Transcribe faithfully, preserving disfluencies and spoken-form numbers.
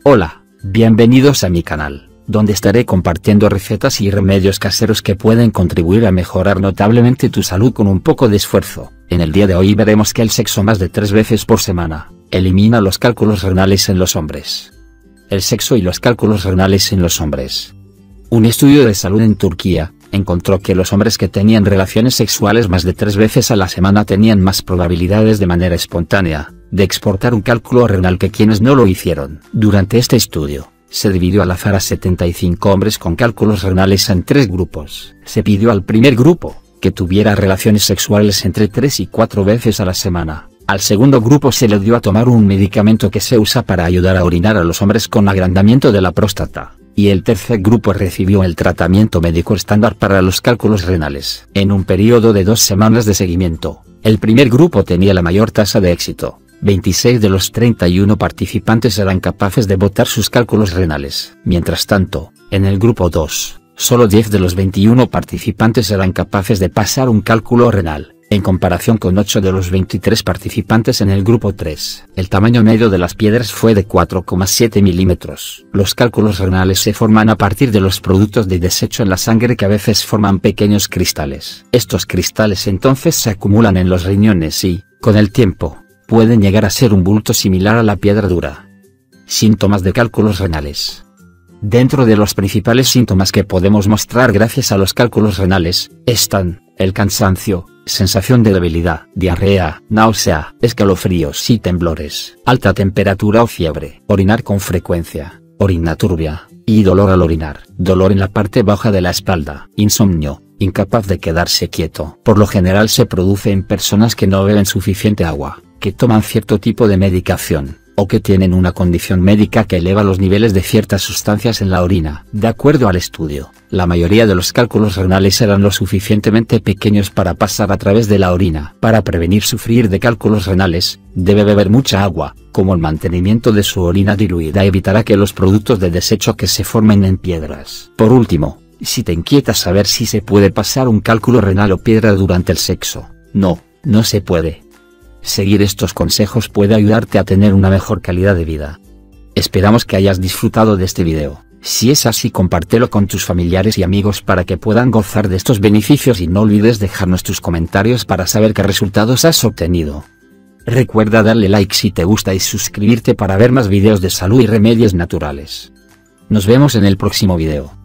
Hola, bienvenidos a mi canal, donde estaré compartiendo recetas y remedios caseros que pueden contribuir a mejorar notablemente tu salud con un poco de esfuerzo. En el día de hoy veremos que el sexo más de tres veces por semana elimina los cálculos renales en los hombres. El sexo y los cálculos renales en los hombres. Un estudio de salud en Turquía encontró que los hombres que tenían relaciones sexuales más de tres veces a la semana tenían más probabilidades de manera espontánea de exportar un cálculo renal que quienes no lo hicieron. Durante este estudio, se dividió al azar a setenta y cinco hombres con cálculos renales en tres grupos. Se pidió al primer grupo que tuviera relaciones sexuales entre tres y cuatro veces a la semana. Al segundo grupo se le dio a tomar un medicamento que se usa para ayudar a orinar a los hombres con agrandamiento de la próstata. Y el tercer grupo recibió el tratamiento médico estándar para los cálculos renales. En un periodo de dos semanas de seguimiento, el primer grupo tenía la mayor tasa de éxito. veintiséis de los treinta y uno participantes eran capaces de botar sus cálculos renales. Mientras tanto, en el grupo dos, solo diez de los veintiuno participantes eran capaces de pasar un cálculo renal, en comparación con ocho de los veintitrés participantes en el grupo tres. El tamaño medio de las piedras fue de cuatro coma siete milímetros. Los cálculos renales se forman a partir de los productos de desecho en la sangre que a veces forman pequeños cristales. Estos cristales entonces se acumulan en los riñones y, con el tiempo, pueden llegar a ser un bulto similar a la piedra dura. Síntomas de cálculos renales. Dentro de los principales síntomas que podemos mostrar gracias a los cálculos renales, están el cansancio, sensación de debilidad, diarrea, náusea, escalofríos y temblores, alta temperatura o fiebre, orinar con frecuencia, orina turbia, y dolor al orinar, dolor en la parte baja de la espalda, insomnio, incapaz de quedarse quieto. Por lo general se produce en personas que no beben suficiente agua, que toman cierto tipo de medicación, o que tienen una condición médica que eleva los niveles de ciertas sustancias en la orina. De acuerdo al estudio, la mayoría de los cálculos renales eran lo suficientemente pequeños para pasar a través de la orina. Para prevenir sufrir de cálculos renales, debe beber mucha agua, como el mantenimiento de su orina diluida evitará que los productos de desecho que se formen en piedras. Por último, si te inquieta saber si se puede pasar un cálculo renal o piedra durante el sexo, no, no se puede. Seguir estos consejos puede ayudarte a tener una mejor calidad de vida. Esperamos que hayas disfrutado de este video. Si es así, compártelo con tus familiares y amigos para que puedan gozar de estos beneficios y no olvides dejarnos tus comentarios para saber qué resultados has obtenido. Recuerda darle like si te gusta y suscribirte para ver más videos de salud y remedios naturales. Nos vemos en el próximo video.